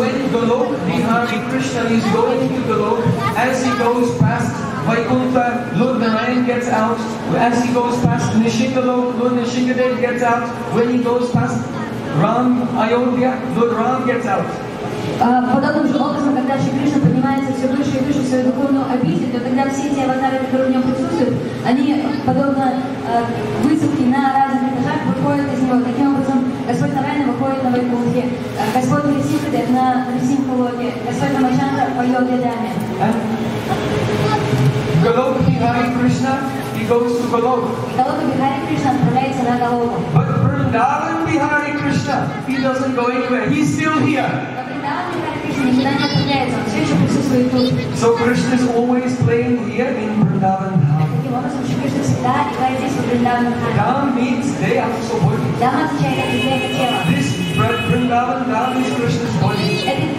when Golok Bihari Krishna is going to Golok, as he goes past Vaikuntha, Lord Narayan gets out. As he goes past Nishingalok, Lord Nishingadev gets out. When he goes past Ram, Ayodhya, Lord Ram gets out. Подобным же образом, когда Шри Кришна поднимается все выше и выше в свою духовную обитель, то тогда все эти аватары, которые в нем присутствуют, они, подобно высадке на разных этажах, выходят из него. Таким образом, Господь Нарайна выходит на Вайкунтхе, Господь Нрисимхадев на Нрисимхалоке, Господь Рамачандра поет рядами. Golok Bihari Krishna, he goes to Golok. Голока Бихари Кришна отправляется на Голоку. But Vrindavan Bihari Krishna, he doesn't go anywhere. He's still here. So Krishna is always playing here in Vrindavan Dham. Dham means day after body. This Vrindavan Dham is Krishna's body.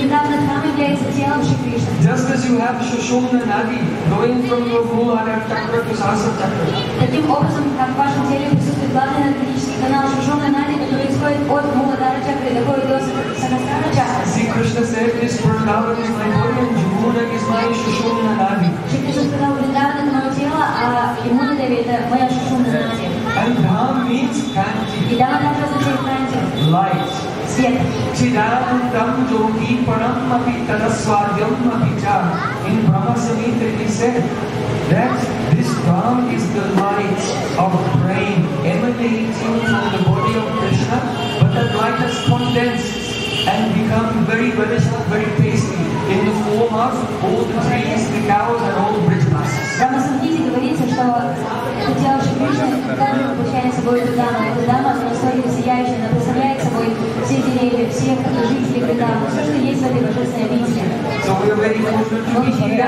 Just as you have Shushumna Nadi going from your Muladhara Chakra to Sahasra Chakra. Таким образом, как в вашем теле присутствует главный энергетический канал Шушумна Нади, который исходит от Муладхара Чакры и доходит до Сахасрара Чакры. See, Krishna said, this Vrindavan is my body and Jamuna is my Shushumna Nadi. Шри Кришна сказал, Вриндаван это мое тело, а Ямуна Деви это моя Шушумна Нади. And Dham means Kanti. И Дама также означает Канти. Light. Свет. Chidanandam Yogi Param Api Tadaswadyam Apicha. In Brahma Samhita he said that this Dham is the light of brain emanating from the body of Krishna, but that light has condensed and become very tasty in the form of all the trees, the cows and all the bridge masses. В Рамасамхите говорится, что это тело Шри Кришны также воплощает собой эту даму. Эта дама, она настолько сияющая, она представляет собой все деревья, всех жителей Вриндавана, все, что есть в этой божественной обители. So we are very fortunate to be here,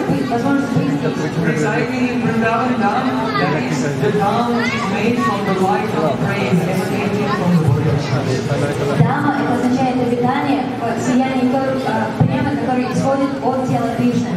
residing in Vrindavan Dham. That is the Dham which is made from the light of brain emanating from the body of Krishna. Дама это означает обитание, сияние прямо, которое исходит от тела Кришны.